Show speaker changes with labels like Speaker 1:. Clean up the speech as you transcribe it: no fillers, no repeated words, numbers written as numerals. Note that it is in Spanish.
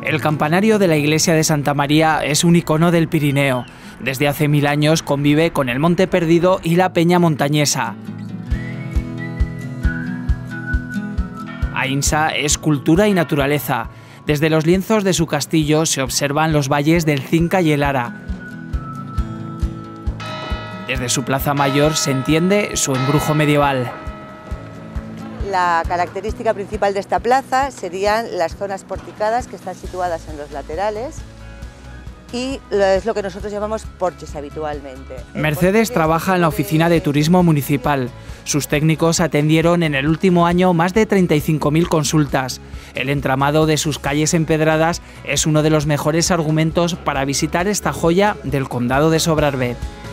Speaker 1: El campanario de la iglesia de Santa María es un icono del Pirineo. Desde hace 1000 años convive con el Monte Perdido y la Peña Montañesa. Aínsa es cultura y naturaleza. Desde los lienzos de su castillo se observan los valles del Cinca y el Ara. Desde su plaza mayor se entiende su embrujo medieval.
Speaker 2: La característica principal de esta plaza serían las zonas porticadas que están situadas en los laterales y es lo que nosotros llamamos porches habitualmente.
Speaker 1: Mercedes trabaja en la oficina de turismo municipal. Sus técnicos atendieron en el último año más de 35.000 consultas. El entramado de sus calles empedradas es uno de los mejores argumentos para visitar esta joya del condado de Sobrarbe.